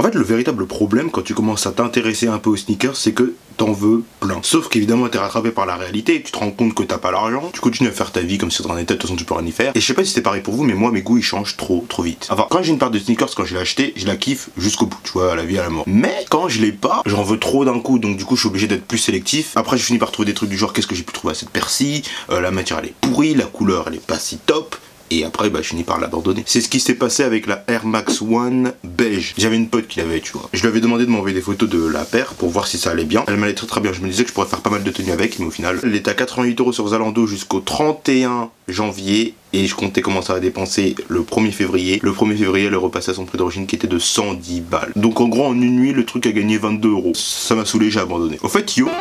fait, le véritable problème quand tu commences à t'intéresser un peu aux sneakers, c'est que t'en veux plein. Sauf qu'évidemment, t'es rattrapé par la réalité, tu te rends compte que t'as pas l'argent, tu continues à faire ta vie comme si t'étais en état, de toute façon tu peux rien y faire. Et je sais pas si c'est pareil pour vous, mais moi mes goûts ils changent trop vite. Enfin, quand j'ai une paire de sneakers, quand je l'ai acheté, je la kiffe jusqu'au bout, tu vois, à la vie, à la mort. Mais quand je l'ai pas, j'en veux trop d'un coup, donc du coup je suis obligé d'être plus sélectif. Après, je finis par trouver des trucs du genre, qu'est-ce que j'ai pu trouver à cette paire-ci, la matière elle est pourrie, la couleur elle est pas si top. Et après, bah, je finis par l'abandonner. C'est ce qui s'est passé avec la Air Max One beige. J'avais une pote qui l'avait, tu vois. Je lui avais demandé de m'envoyer des photos de la paire pour voir si ça allait bien. Elle m'allait très bien. Je me disais que je pourrais faire pas mal de tenues avec, mais au final, elle était à 88 € sur Zalando jusqu'au 31 janvier. Et je comptais commencer à dépenser le 1er février. Le 1er février, elle est repassée à son prix d'origine qui était de 110 balles. Donc en gros, en une nuit, le truc a gagné 22 €. Ça m'a saoulé, j'ai abandonné. Au fait, yo.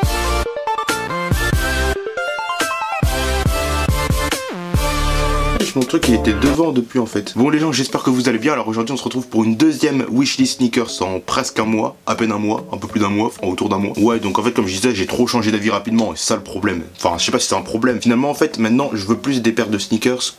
Mon truc il était devant depuis en fait. Bon les gens, j'espère que vous allez bien. Alors aujourd'hui on se retrouve pour une deuxième wishlist sneakers en presque un mois, à peine un mois, un peu plus d'un mois, enfin autour d'un mois. Ouais, donc en fait comme je disais, j'ai trop changé d'avis rapidement et c'est ça le problème. Enfin je sais pas si c'est un problème. Finalement en fait maintenant je veux plus des paires de sneakers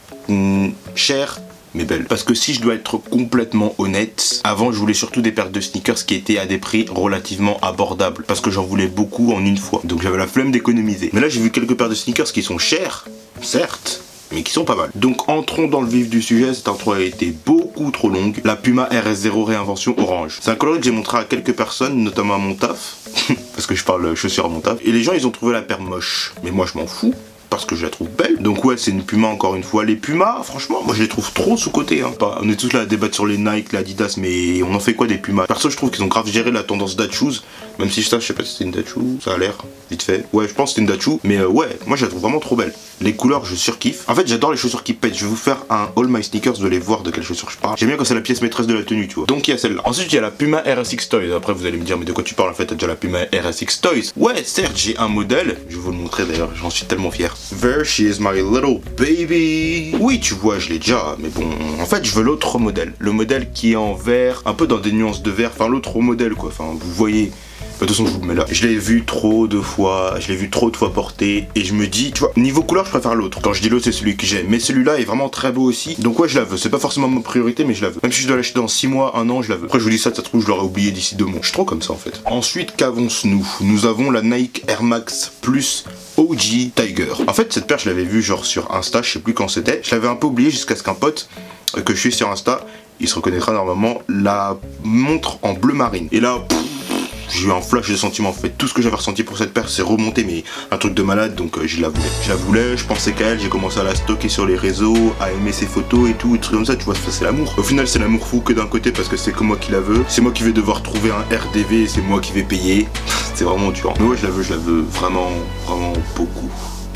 chères mais belles. Parce que si je dois être complètement honnête, avant je voulais surtout des paires de sneakers qui étaient à des prix relativement abordables. Parce que j'en voulais beaucoup en une fois. Donc j'avais la flemme d'économiser. Mais là j'ai vu quelques paires de sneakers qui sont chères, certes, mais qui sont pas mal. Donc entrons dans le vif du sujet. Cette intro a été beaucoup trop longue. La Puma RS0 réinvention orange. C'est un coloris que j'ai montré à quelques personnes, notamment à mon taf, parce que je parle chaussures à mon taf. Et les gens ils ont trouvé la paire moche. Mais moi je m'en fous, parce que je la trouve belle. Donc ouais, c'est une Puma encore une fois. Les Pumas, franchement, moi je les trouve trop sous-côté. Hein. On est tous là à débattre sur les Nike, les Adidas, mais on en fait quoi des Pumas? Perso, je trouve qu'ils ont grave géré la tendance Dachshund. Même si je sais pas si c'était une Dachshund, ça a l'air vite fait. Ouais, je pense que c'était une Dachshund, mais ouais, moi je la trouve vraiment trop belle. Les couleurs, je surkiffe. En fait, j'adore les chaussures qui pètent. Je vais vous faire un All My Sneakers, vous allez voir de quelles chaussures je parle. J'aime bien quand c'est la pièce maîtresse de la tenue, tu vois. Donc il y a celle-là. Ensuite, il y a la Puma RSX Toys. Après, vous allez me dire, mais de quoi tu parles en fait? T'as déjà la Puma RSX Toys. Ouais, certes, j'ai un modèle. Je vais vous le montrer d'ailleurs, j'en suis tellement fier. There she is my little baby. Oui, tu vois, je l'ai déjà, mais bon, en fait, je veux l'autre modèle. Le modèle qui est en vert, un peu dans des nuances de vert. Enfin, l'autre modèle, quoi. Enfin, vous voyez. De toute façon, je vous le mets là. Je l'ai vu trop de fois, porter, et je me dis, tu vois, niveau couleur, je préfère l'autre. Quand je dis l'autre, c'est celui que j'aime. Mais celui-là est vraiment très beau aussi. Donc ouais, je la veux. C'est pas forcément ma priorité, mais je la veux. Même si je dois l'acheter dans 6 mois, 1 an, je la veux. Après, je vous dis ça se trouve, je l'aurais oublié d'ici 2 mois. Je suis trop comme ça en fait. Ensuite, qu'avons-nous? Nous avons la Nike Air Max Plus OG Tiger. En fait, cette paire, je l'avais vue genre sur Insta, je sais plus quand c'était. Je l'avais un peu oublié jusqu'à ce qu'un pote que je suis sur Insta, il se reconnaîtra normalement, la montre en bleu marine. Et là, j'ai eu un flash de sentiments en fait. Tout ce que j'avais ressenti pour cette paire c'est remonté, mais un truc de malade, donc je la voulais. Je la voulais, je pensais qu'à elle, j'ai commencé à la stocker sur les réseaux, à aimer ses photos et tout, et trucs comme ça, tu vois, c'est l'amour. Au final c'est l'amour fou que d'un côté parce que c'est que moi qui la veux, c'est moi qui vais devoir trouver un RDV, c'est moi qui vais payer. C'est vraiment dur. Mais ouais, je la veux vraiment beaucoup.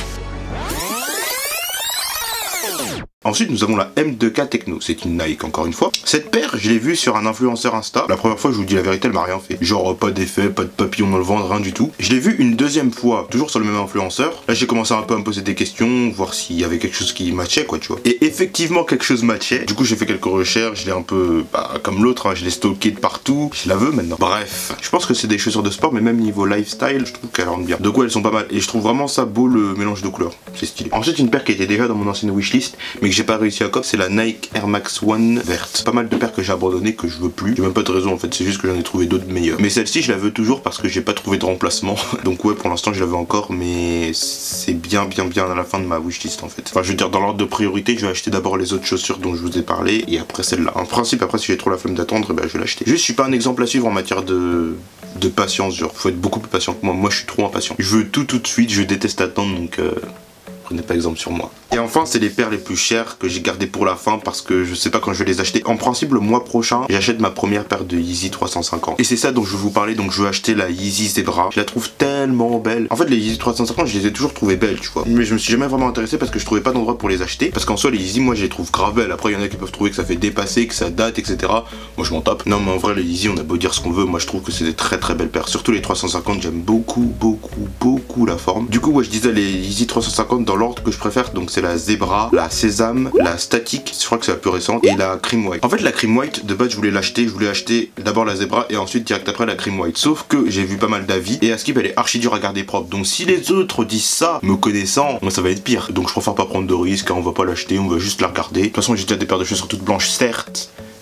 Ensuite, nous avons la M2K Techno, c'est une Nike encore une fois. Cette paire, je l'ai vue sur un influenceur Insta. La première fois, je vous dis la vérité, elle m'a rien fait. Genre, pas d'effet, pas de papillon dans le ventre, rien du tout. Je l'ai vue une deuxième fois, toujours sur le même influenceur. Là, j'ai commencé un peu à me poser des questions, voir s'il y avait quelque chose qui matchait, quoi, tu vois. Et effectivement, quelque chose matchait. Du coup, j'ai fait quelques recherches, je l'ai un peu, comme l'autre, hein, je l'ai stocké de partout. Je la veux maintenant. Bref, je pense que c'est des chaussures de sport, mais même niveau lifestyle, je trouve qu'elles rendent bien. Donc ouais, elles sont pas mal. Et je trouve vraiment ça beau, le mélange de couleurs. C'est stylé. Ensuite, une paire qui était déjà dans mon ancienne wishlist, mais que j'ai pas réussi à cop, c'est la Nike Air Max One verte. Pas mal de paires que j'ai abandonné, que je veux plus. J'ai même pas de raison en fait, c'est juste que j'en ai trouvé d'autres meilleures. Mais celle-ci, je la veux toujours parce que j'ai pas trouvé de remplacement. Donc ouais, pour l'instant, je la veux encore, mais c'est bien à la fin de ma wishlist en fait. Enfin, je veux dire, dans l'ordre de priorité, je vais acheter d'abord les autres chaussures dont je vous ai parlé, et après celle-là. En principe, après, si j'ai trop la flemme d'attendre, je vais l'acheter. Juste, je suis pas un exemple à suivre en matière de patience, genre, faut être beaucoup plus patient que moi. Moi, je suis trop impatient. Je veux tout de suite, je déteste attendre, donc prenez pas exemple sur moi. Et enfin, c'est les paires les plus chères que j'ai gardées pour la fin parce que je sais pas quand je vais les acheter. En principe, le mois prochain, j'achète ma première paire de Yeezy 350. Et c'est ça dont je vais vous parler. Donc, je veux acheter la Yeezy Zebra. Je la trouve tellement belle. En fait, les Yeezy 350, je les ai toujours trouvées belles, tu vois. Mais je me suis jamais vraiment intéressé parce que je trouvais pas d'endroit pour les acheter. Parce qu'en soi, les Yeezy, moi, je les trouve grave belles. Après, il y en a qui peuvent trouver que ça fait dépasser, que ça date, etc. Moi, je m'en tape. Non, mais en vrai, les Yeezy, on a beau dire ce qu'on veut. Moi, je trouve que c'est des très belles paires. Surtout les 350, j'aime beaucoup la forme. Du coup, ouais, je disais les Yeezy 350 dans l'ordre que je préfère. Donc, c'est la Zebra, la Sésame, la Static, je crois que c'est la plus récente, et la Cream White. En fait, la Cream White, de base, je voulais acheter d'abord la Zebra et ensuite direct après la Cream White. Sauf que j'ai vu pas mal d'avis et à Skip, elle est archi dure à garder propre. Donc si les autres disent ça, me connaissant, moi ça va être pire. Donc je préfère pas prendre de risques, hein, on va pas l'acheter, on va juste la regarder. De toute façon, j'ai déjà des paires de chaussures toutes blanches, certes,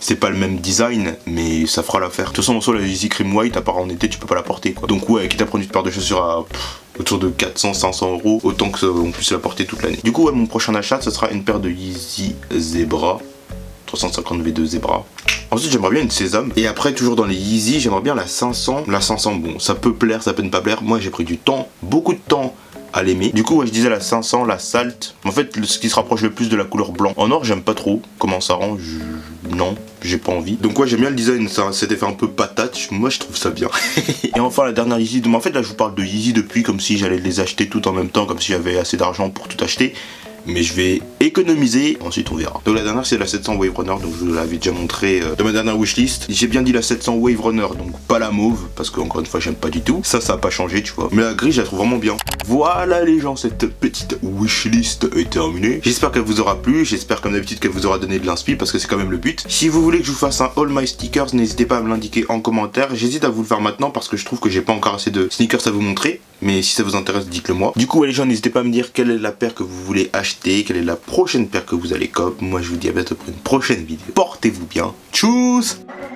c'est pas le même design, mais ça fera l'affaire. De toute façon, en soi, la Yeezy Cream White, à part en été, tu peux pas la porter, quoi. Donc ouais, quitte à prendre une paire de chaussures à autour de 400-500 €, autant qu'on puisse la porter toute l'année. Du coup, ouais, mon prochain achat, ce sera une paire de Yeezy Zebra, 350 V2 Zebra. Ensuite, j'aimerais bien une Sésame. Et après, toujours dans les Yeezy, j'aimerais bien la 500. La 500, bon, ça peut plaire, ça peut ne pas plaire. Moi, j'ai pris du temps, beaucoup de temps à l'aimer. Du coup, ouais, je disais la 500, la Salt. En fait, ce qui se rapproche le plus de la couleur blanc. En or, j'aime pas trop comment ça rend. Non, j'ai pas envie. Donc ouais, j'aime bien le design, cet effet un peu patate. Moi, je trouve ça bien. Et enfin, la dernière Yeezy. En fait, là, je vous parle de Yeezy depuis comme si j'allais les acheter tout en même temps, comme si j'avais assez d'argent pour tout acheter. Mais je vais économiser, ensuite on verra. Donc la dernière c'est la 700 Wave Runner, donc je vous l'avais déjà montré dans ma dernière wishlist. J'ai bien dit la 700 Wave Runner, donc pas la mauve, parce que encore une fois j'aime pas du tout. Ça a pas changé, tu vois. Mais la grise je la trouve vraiment bien. Voilà les gens, cette petite wishlist est terminée. J'espère qu'elle vous aura plu, j'espère comme d'habitude qu'elle vous aura donné de l'inspi, parce que c'est quand même le but. Si vous voulez que je vous fasse un All My Stickers, n'hésitez pas à me l'indiquer en commentaire. J'hésite à vous le faire maintenant, parce que je trouve que j'ai pas encore assez de sneakers à vous montrer. Mais si ça vous intéresse, dites-le moi. Du coup, ouais, les gens, n'hésitez pas à me dire quelle est la paire que vous voulez acheter, quelle est la prochaine paire que vous allez cop. Moi, je vous dis à bientôt pour une prochaine vidéo. Portez-vous bien. Tchuss!